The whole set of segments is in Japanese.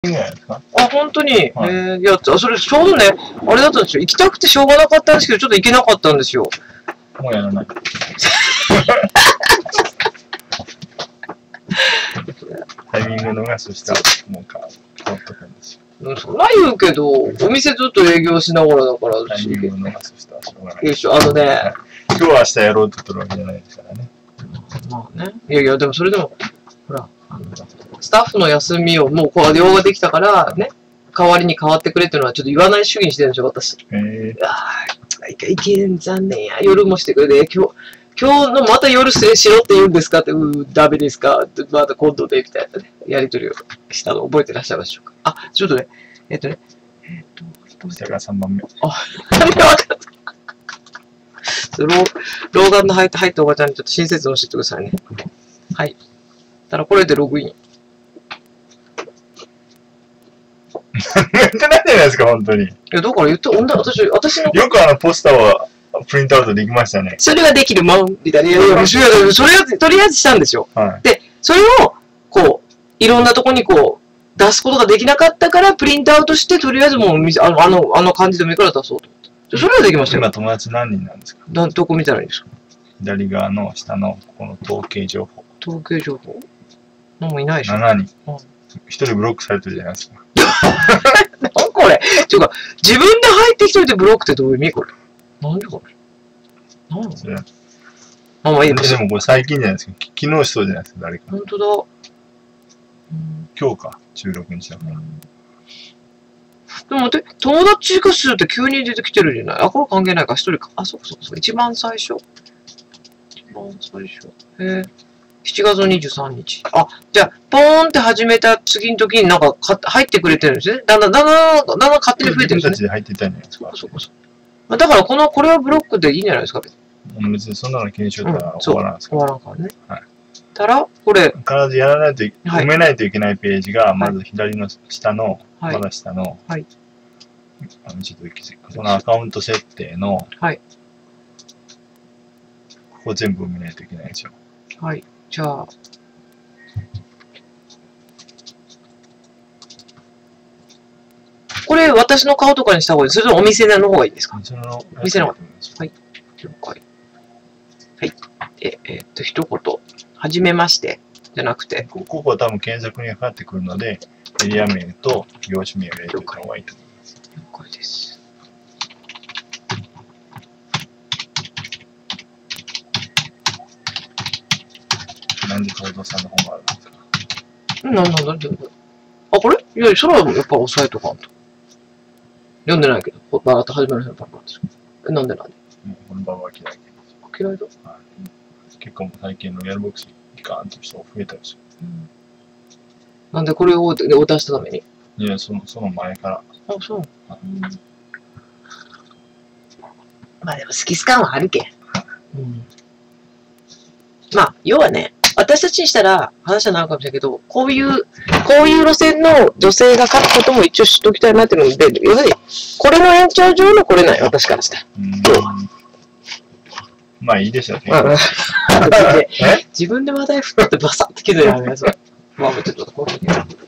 いいんじゃないですか。 あ、本当に。 はいいや、それ、ちょうどね、あれだったんですよ。行きたくてしょうがなかったんですけど、ちょっと行けなかったんですよ。 もうやらない。タイミング逃すしたら、もう変わっとくんですよ。 そんな言うけど、お店ずっと営業しながらだから、 タイミング逃すしたらしょうがない。 よいしょ、ね、 今日は明日やろうって言ってるわけじゃないですからね。 まあね。いやいや、でもそれでも、ほら、スタッフの休みをもうこう用ができたから、ね、代わりに変わってくれっていうのはちょっと言わない主義にしてるんですよ、私。いけん、残念や。夜もしてくれて、今日のまた夜しろって言うんですかって、ダメですかって、また今度で、みたいなね、やりとりをしたの覚えてらっしゃいますでしょうか。あ、ちょっとね、 下が3番目。 あれ分かった。老眼の入ったおばちゃんにちょっと親切に教えてくださいね。はい。ただこれでログイン。 やってないじゃないですか、本当に。いや、だから言った、私の。 よくポスターをプリントアウトできましたね。 それができるもん、みたいな。いや、それをとりあえずしたんですよ。 はい、 で、それを、こう、いろんなとこにこう、出すことができなかったから、プリントアウトして、とりあえずもう、あの感じでもいいから出そうと思って。それはできましたよ。 今友達何人なんですか？ どこ見たらいいんですか？ 左側の下のこの統計情報。 統計情報もういないでしょ。 7人。一人ブロックされてるじゃないですか。 何これっていうか、自分で入ってきといてブロックってどういう意味これ？何でこれ？何でまあいいです。 でもこれ最近じゃないですか。昨日しそうじゃないですか、誰か。 本当だ。 今日か、16日だから。 でも待って、友達がするって急に出てきてるじゃない。あ、これ関係ないか、一人か。あ、そう。一番最初。7月23日。あ、じゃあ、ポーンって始めた次の時になんか入ってくれてるんですね。だんだん勝手に増えてるんですね。 自分たちで入っていったんじゃないですか。 そう。だからこれはブロックでいいんじゃないですか。 別にそんなの気にしようとは終わらんすか。 終わらんからね。はい。たら、これ。 必ずやらないと、埋めないといけないページが、まず左の下の、まだ下の、ちょっとこのアカウント設定の、ここ全部埋めないといけないんですよ。 はい。じゃあ、これ私の顔とかにした方がいいですか？それともお店の方がいいですか？店の方がいい。はい。了解。はい。一言。はじめまして。じゃなくて。 ここは多分検索にかかってくるので、エリア名と業種名を入れておいた方がいいと思います。 了解です。 なんで東堂さんの本があるんですか？ あ、これ？いや、それはやっぱ押さえとかんと。読んでないけど、バーッと始めるのパパです。なんでこの場は嫌い。 嫌いだ？ 結構最近のやるボックスいかんという人が増えたんですよ。 なんでこれを出したために？ いや、その前から。 あ、そう。まあでも好き好かんはあるけん。まあ、要はね、私たちにしたら話はなるかもしれないけど、こういう路線の女性が書くことも一応知っておきたいなっていうので、要するに、これの延長上のこれない、私からしたら。 まあいいでしょうね。 自分で話題振ってバサッて切るやつ。まあ、ちょっとこういう。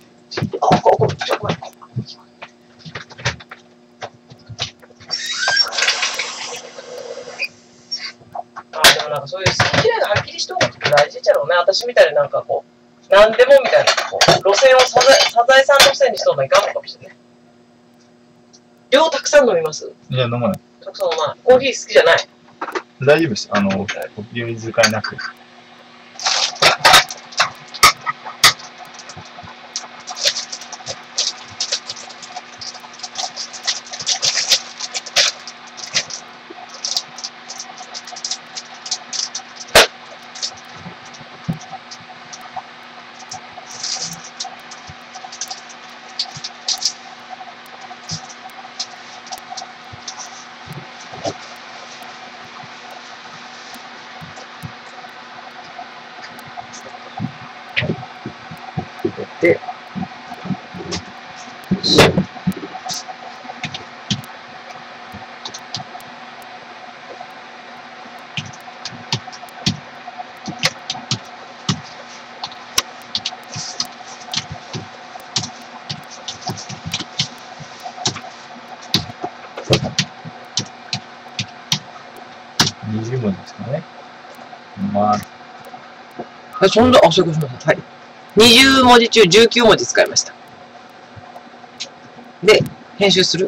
でもなんかそういう好き嫌いがはっきりしておくって大事じゃろうね。私みたいになんかこう、なんでもみたいな、こう路線をサザエさん路線にしとんのいかんのかもしれない。量たくさん飲みます？ いや、飲まない。 たくさん飲まない。コーヒー好きじゃない？ 大丈夫です。コピー使いなくて。 20文字ですかね。まあ。 そういうことしました。はい。20文字中19文字使いました。で、編集する。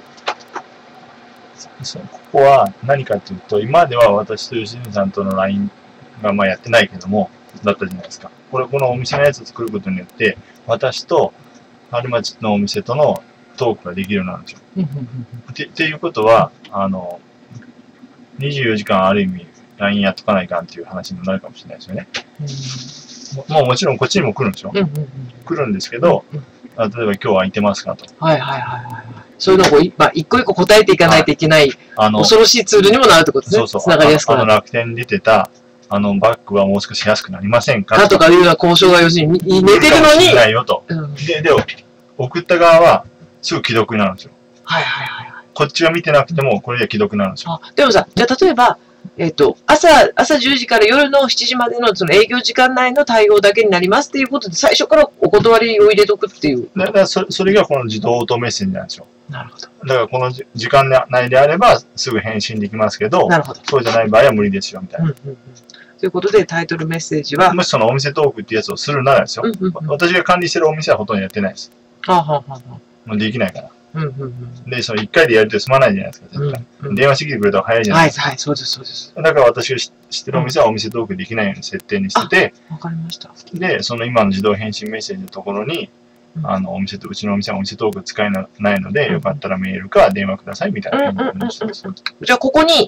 ここは何かというと、今までは私と吉住さんとの LINE がまあやってないけども、だったじゃないですか。このお店のやつを作ることによって、私と春町のお店とのトークができるようになるんですよ。っていうことは、24時間ある意味 LINE やっとかないかんっていう話になるかもしれないですよね。もちろんこっちにも来るんですよ。来るんですけど、例えば今日空いてますかと。 はいはいはいはい。そういうのを一個一個答えていかないといけない、恐ろしいツールにもなるってことですね。 そうそう。 つながりやすくなる。 楽天に出てた、バッグはもう少し安くなりませんかとかいうような交渉が要するに寝てるのに。 ないよと。で、送った側はすぐ既読になるんですよ。 はいはいはい。 こっちが見てなくても、これで既読になるんですよ。 でもさ、じゃあ例えば、朝10時から夜の7時までのその営業時間内の対応だけになりますっていうことで、最初からお断りを入れとくっていう。 だからそれがこの自動オートメッセージなんですよ。 なるほど。 だからこの時間内であればすぐ返信できますけど、 なるほど。 そうじゃない場合は無理ですよみたいな。 ということでタイトルメッセージは。 もしそのお店トークってやつをするならですよ。私が管理してるお店はほとんどやってないです。もうできないから。で、その1回でやると済まないじゃないですか、絶対。電話してきてくれた方が早いじゃないですか。 はい、はい、そうです、そうです。 だから私が知ってるお店はお店トークできないように設定にしてて、 わかりました。 で、その今の自動返信メッセージのところに、うちのお店はお店トーク使えないので、よかったらメールか電話くださいみたいな感じです。 じゃあ、ここに、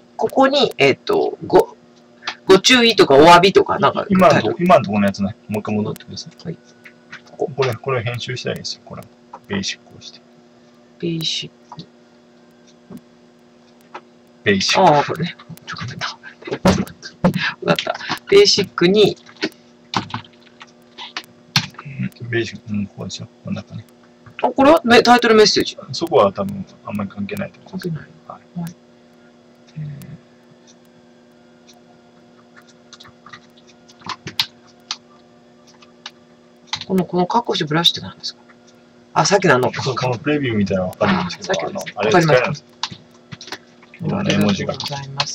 ご注意とかお詫びとか、なんか。 今のところのやつね、もう一回戻ってください。はい。これ編集したいですよ、これ。ベーシックをして。 ベーシック。 ベーシック。 ああ、これね。ちょっと待って。わかった。ベーシックに、 ベーシック、こうですよ。こんな感じ。 これはタイトルメッセージ。 そこは多分あんまり関係ないと思います。 関係ない。はい。このカッコしてブラシって何ですか？さっきのこのプレビューみたいなの分かるんですけど、あれ使えるんです。いろんな絵文字が。 ありがとうございます。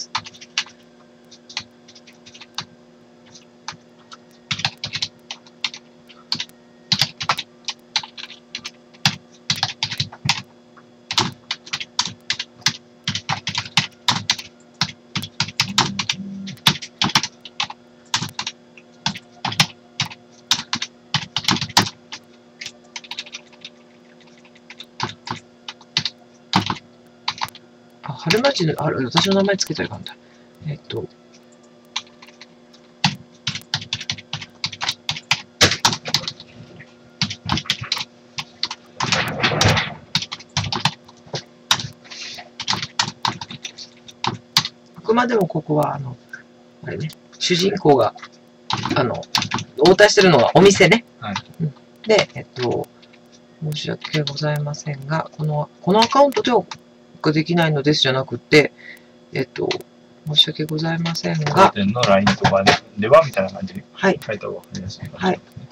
春町の、私の名前つけたらいかんだ。あくまでもここは、あれね、主人公が、応対してるのはお店ね。 はい。 で、申し訳ございませんが、このアカウントではできないのですじゃなくて、申し訳ございませんが、 当店の LINE とかではみたいな感じで書いた方が分かりやすいかもしれないですね。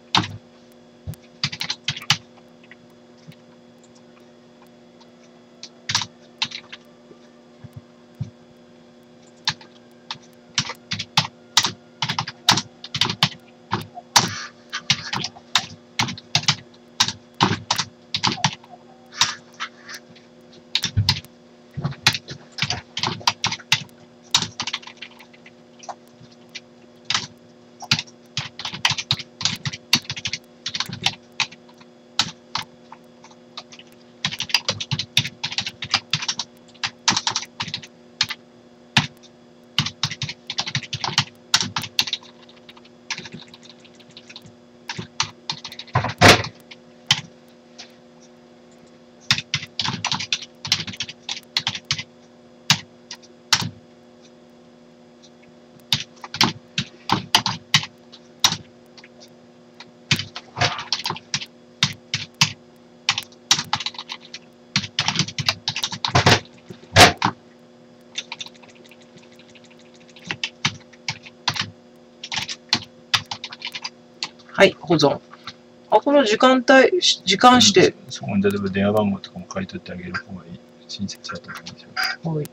はい、保存。この時間指定。 そこに例えば電話番号とかも書いておいてあげる方がいい。 親切だと思いますよ。 はい。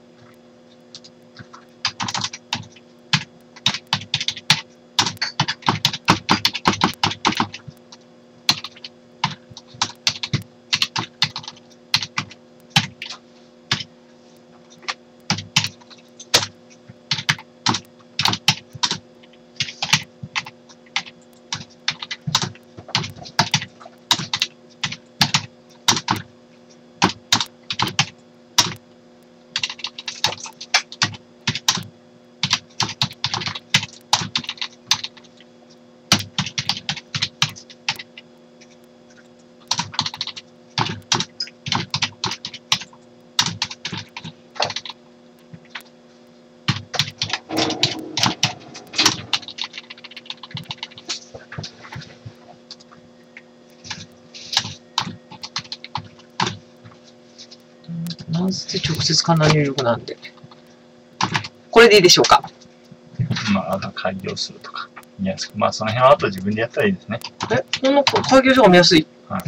なんせ直接かな入力なんで。これでいいでしょうか。 まあ、あと開業するとか。見やすく。まあ、その辺はあと自分でやったらいいですね。 この開業書が見やすい。 はい。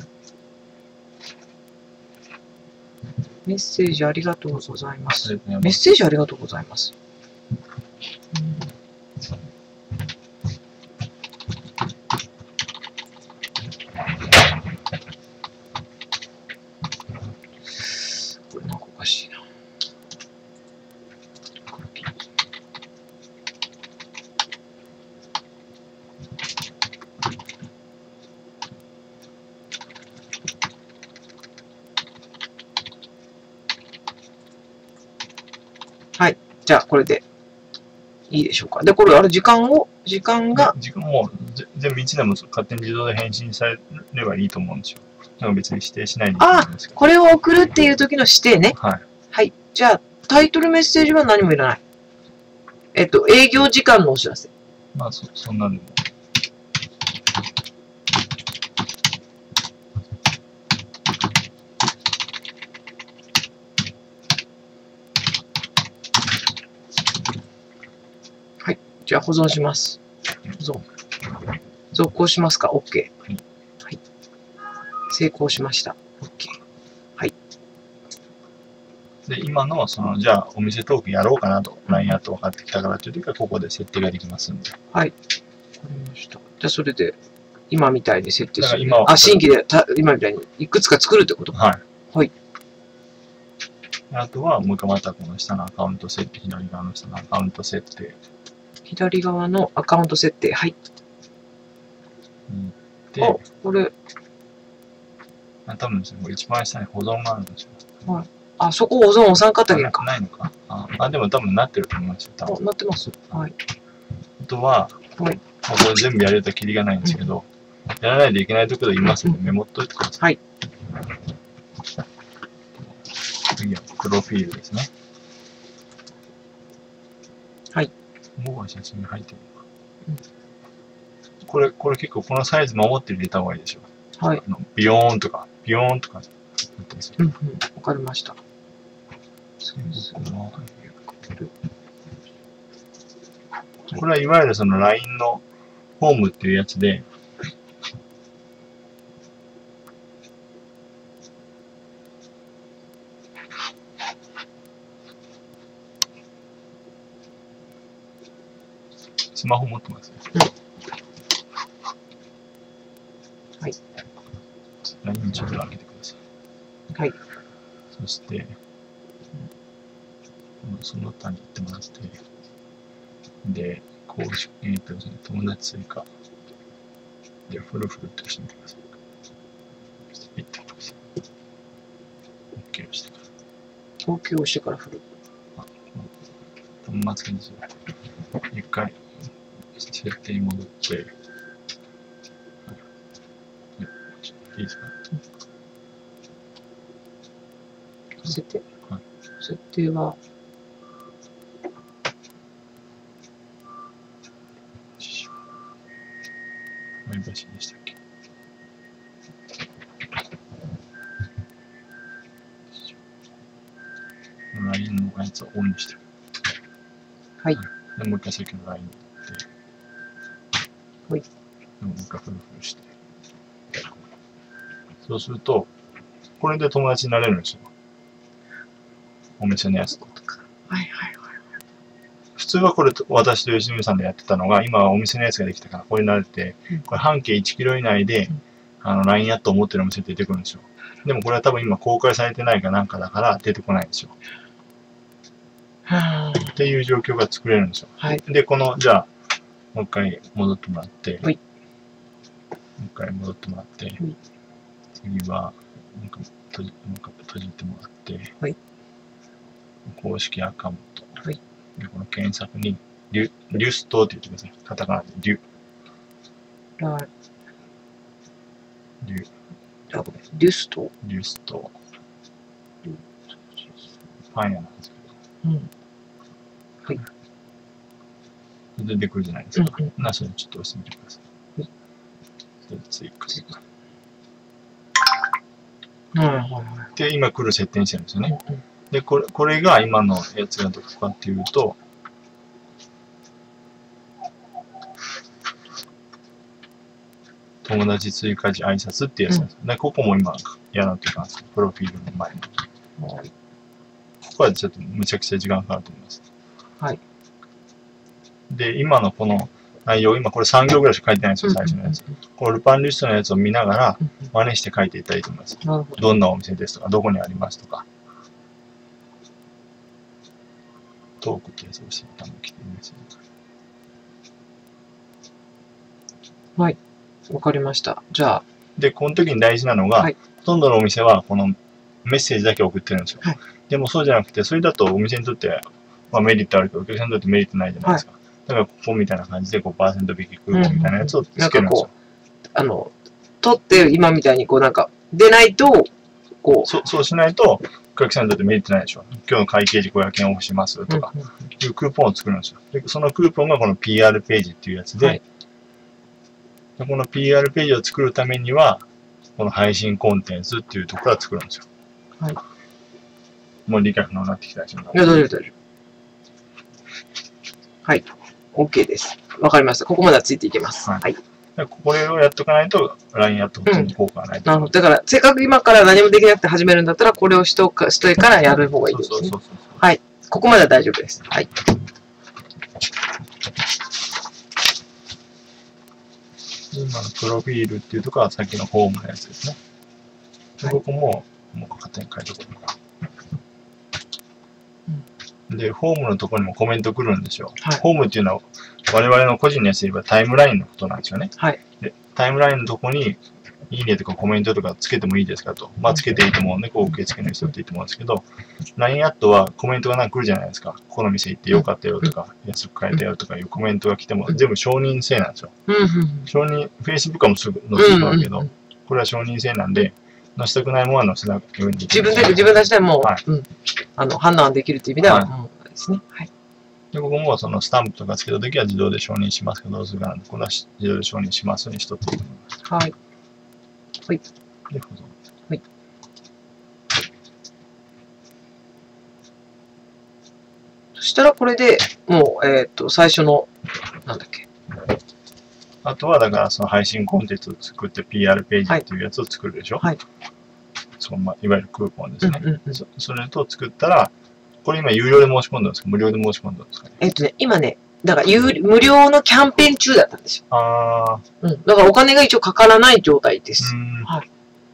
メッセージありがとうございます。 メメッセージありがとうございます。これなんかおかしいな。はい。じゃあ、これでいいでしょうか。で、これ、時間が。 時間も全部1でも勝手に自動で返信されればいいと思うんですよ。なんか別に指定しないでいいんですけど。 これを送るっていう時の指定ね。 はい。 はい。じゃあ、タイトルメッセージは何もいらない。営業時間のお知らせ。 まあ、そんなんでも。 はい。じゃあ、保存します。保存。続行しますか ?OK。はい。成功しました。OK。はい。 で、今の、じゃあ、お店トークやろうかなと、LINE アット分かってきたからという時は、ここで設定ができますんで。 はい。わかりました。じゃあ、それで、今みたいに設定する。新規で、今みたいにいくつか作るってことはい。 はい。 あとは、もう一回またこの下のアカウント設定、左側の下のアカウント設定。 左側のアカウント設定。はい。 で、 これ。 多分ですね、一番下に保存があるんですよ。 はい。あ、そこ保存押さんかったけんか。 ないのか。でも多分なってると思いますよ。多分なってます。はい。 あとは、これ全部やれたらキリがないんですけど、やらないといけないところで言いますので、メモっといてください。はい。次は、プロフィールですね。 はい。 もう写真に入ってるのか。これ結構このサイズ守って入れた方がいいでしょ。 はい。 ビヨーンとか。 わかりました。 これはいわゆるその LINE のホームっていうやつで、スマホ持ってますね。 はい。 LINE ちょっと開けてください。 はい。 そして、その他に行ってもらって、で、公式、友達追加。で、フルって押してみてください。行ってください。OK をしてから。 OK をしてからフル。 端末にする。一回、設定に戻って、いいですか？ 設定？ はい。 設定は、 前橋でしたっけ？LINE のやつをオンにしてる。 はい。 で、もう一回さっきの LINE に行って、 はい。 でもう一回フルして。そうすると、これで友達になれるんですよ。 お店のやつ。 はいはいはい。 普通はこれ、私と吉見さんでやってたのが、今はお店のやつができたから、これに慣れて、これ半径1キロ以内で、LINE アットを持ってるお店出てくるんですよ。でもこれは多分今公開されてないかなんかだから出てこないんですよ。っていう状況が作れるんですよ。 はい、 で、じゃあ、もう一回戻ってもらって、 はい、 もう一回戻ってもらって、はい、次は、閉じてもらって、 はい、 公式アカウント。 はい、 で、この検索に、リュストって言ってください。カタカナで、リュ。 リュストリュスト。パン屋なんですけど。 はい。 出てくるじゃないですか。それちょっと押してみてください。それ追加。で、今来る設定にしてるんですよね。で、これが今のやつがどこかっていうと、友達追加時挨拶っていうやつなんですよ。で、ここも今やらんといかんです。プロフィールの前に。ここはちょっとむちゃくちゃ時間かかると思います。 はい。 で、今のこの内容、今これ3行ぐらいしか書いてないんですよ、最初のやつ。このルパンリストのやつを見ながら、真似して書いていったらいいと思います。どんなお店ですとか、どこにありますとか。トークってやつをしてたの来ています。 はい。わかりました。じゃあ。 で、この時に大事なのが、ほとんどのお店はこのメッセージだけ送ってるんですよ。でもそうじゃなくて、それだとお店にとってはメリットあるけど、お客さんにとってメリットないじゃないですか。だからここみたいな感じで 5% 引きクーポンみたいなやつをつけるんですよ。 取って今みたいに出ないと、 そうしないと、お客さんにとってメリットないでしょ。今日の会計時500円オフしますとか、いうクーポンを作るんですよ。で、そのクーポンがこの PR ページっていうやつで、この PR ページを作るためには、この配信コンテンツっていうところから作るんですよ。 はい。 もう理解不能になってきたでしょ。いや、大丈夫、大丈夫。はい。OK です。わかりました。ここまではついていけます。はい。 これをやっとかないと、LINE やっと普通に効果がない。 なるほど。だから、せっかく今から何もできなくて始めるんだったら、これをしといからやる方がいいですね。はい。ここまでは大丈夫です。はい。 今のプロフィールっていうところはさっきのホームのやつですね。で、ここも勝手に書いておくのか。で、ホームのところにもコメント来るんですよ。ホームっていうのは我々の個人のやつで言えばタイムラインのことなんですよね。で、タイムラインのところにいいねとかコメントとかつけてもいいですかと。つけていいと思うんで、受け付けの人っていいと思うんですけど、LINE アットはコメントがなんか来るじゃないですか。この店行ってよかったよとか、安く買えたよとかいうコメントが来ても全部承認制なんですよ。承認、Facebook はもうすぐ載せてくるけど、これは承認制なんで、載せたくないものは載せなくていい。 自分たちでも判断できるっていう意味では、ですね。はい。 で、ここもそのスタンプとかつけたときは自動で承認しますけど、どうするかなんで、これは自動で承認しますにしとっていいと思います。 はい。はい。 で、保存。 はい。そしたらこれでもう、最初の、なんだっけ。 あとは、だからその配信コンテンツを作って PR ページっていうやつを作るでしょ。はい。いわゆるクーポンですね。それと作ったら、これ今有料で申し込んだんですか無料で申し込んだんですかね今ね、だから無料のキャンペーン中だったんですよ。だからお金が一応かからない状態です。はい。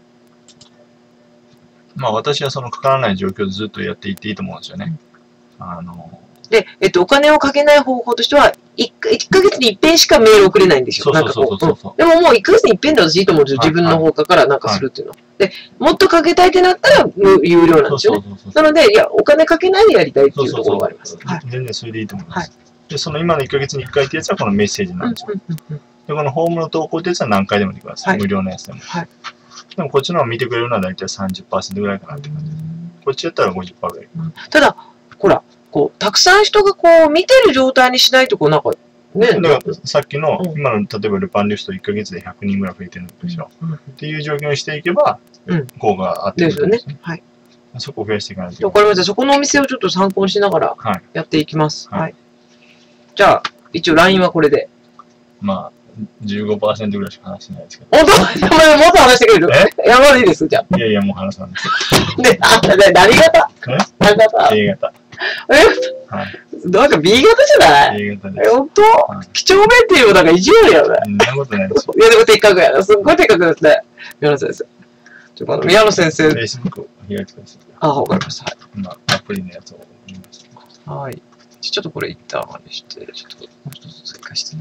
私はそのかからない状況でずっとやっていっていいと思うんですよね。 で、お金をかけない方法としては、1ヶ月に一遍しかメール送れないんですよ。でももう1ヶ月に一遍で私いいと思うんですよ。自分の方からなんかするっていうの。で、もっとかけたいってなったら有料なんですよね。なので、いや、お金かけないでやりたいっていうところがあります。 全然それでいいと思います。で、その今の1ヶ月に1回ってやつはこのメッセージなんですよ。で、このホームの投稿ってやつは何回でもできます。無料のやつでも。でもこっちの方見てくれるのは大体 30% ぐらいかなって感じです。こっちやったら 50% ぐらい。 ただ、ほら、たくさん人が見てる状態にしないと、なんか、ね。 だからさっきの、今の例えばルパンリスト1ヶ月で100人ぐらい増えてるんですよ。っていう状況にしていけば、効果があってくるんですよね。はい。そこを増やしていかないと。 わかりました。そこのお店をちょっと参考にしながらやっていきます。はい。じゃあ、一応 LINE はこれで。 15% ぐらいしか話してないですけど。 本当もっと話してくれる山でいいです、じゃあ。 いやいや、もう話さないです。 で、何型何型 A 型。 はい。なんか B 型じゃない A 型です。 ほんと几帳面っていうのなんか意地悪やよね。 そんなことないですよ。 いや、でも的確やな。すっごい的確ですね。宮野先生。宮野先生。 Facebook を開いてください。 あ、わかりました。 今、アプリのやつを見ました。 はい。ちょっとこれ一旦あれして、ちょっともう一つ追加してね。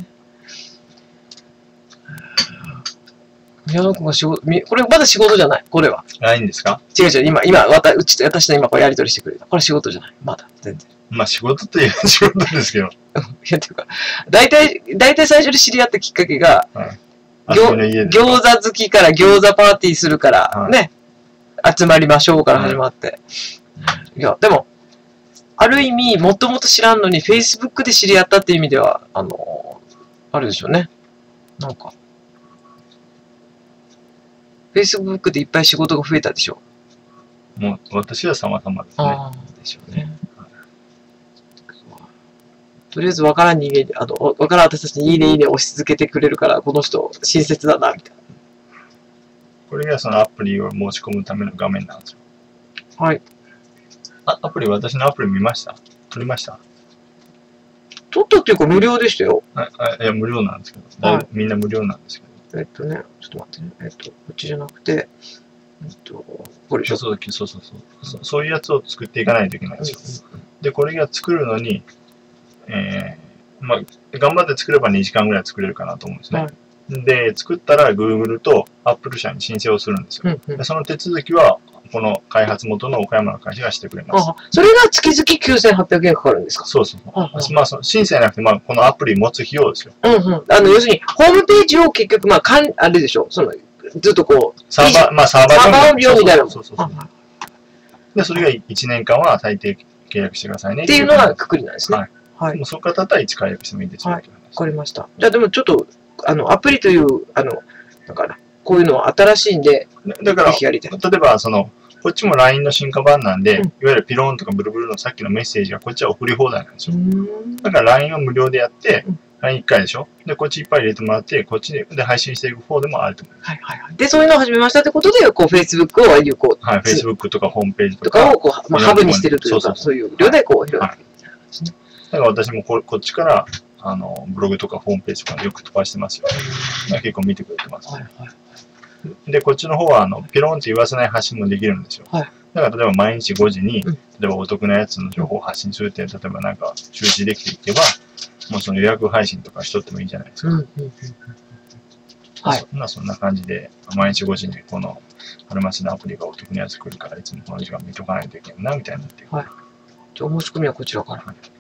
宮野君が仕事、これまだ仕事じゃない。これは。 LINE ですか？ 違う違う。今、私の今これやり取りしてくれた。これ仕事じゃない。まだ、全然。 まあ仕事といえば仕事ですけど。 いや、ていうか、大体最初に知り合ったきっかけが、餃子好きから餃子パーティーするから、ね、集まりましょうから始まって。いや、でも、ある意味、もともと知らんのに、Facebook で知り合ったっていう意味では、あるでしょうね。なんか、Facebook でいっぱい仕事が増えたでしょ。 もう、私は様々ですね。 ああ、でしょうね。とりあえず分からん人間に、分からん私たちにいいねいいね押し続けてくれるから、この人、親切だな、みたいな。 これがそのアプリを申し込むための画面なんですよ。 はい。 私のアプリ見ました？撮りました？ 撮ったっていうか無料でしたよ。 いや、無料なんですけど。はい、みんな無料なんですけど。 ちょっと待ってね。こっちじゃなくて、これでしょ。 そういうやつを作っていかないといけないんですよ。で、これが作るのに、まあ、頑張って作れば2時間ぐらい作れるかなと思うんですね。はい、で、作ったら Google と Apple 社に申請をするんですよ。でその手続きは、この開発元の岡山の会社がしてくれます。 それが月々9800円かかるんですか？ そうそう。まあ、申請じゃなくて、まあ、このアプリ持つ費用ですよ。 要するに、ホームページを結局、まあ、あれでしょ。ずっとこう、 サーバー用みたいな。 で、それが1年間は最低契約してくださいね。 っていうのがくくりなんですね。 はい。もうそこからたったら1解約してもいいですよ。 はい。わかりました。じゃあでもちょっと、アプリという、だから、こういうのは新しいんで、 だから、例えば、こっちも LINE の進化版なんで、いわゆるピローンとかブルブルのさっきのメッセージがこっちは送り放題なんですよ。だから LINE は無料でやって、LINE1 回でしょ。で、こっちいっぱい入れてもらって、こっちで配信していく方でもあると思います。 はいはいはい。で、そういうのを始めましたってことで、こう、Facebook を有効。 はい、Facebook とかホームページとかを、こう、まあ、ハブにしてるというか、そういう量でこう、広げていくんですね。 だから私もこっちから、ブログとかホームページとかよく飛ばしてますよ。結構見てくれてます。はいはい、で、こっちの方は、ピローンって言わせない発信もできるんですよ。はい、だから、例えば毎日5時に、例えばお得なやつの情報を発信するって、例えばなんか周知できていけば、もうその予約配信とかしとってもいいじゃないですか。はい。そんな感じで、毎日5時にこの、春町のアプリがお得なやつ来るから、いつもこの時間見とかないといけないな、みたいになって。 はい。じゃあ、お申し込みはこちらから。はい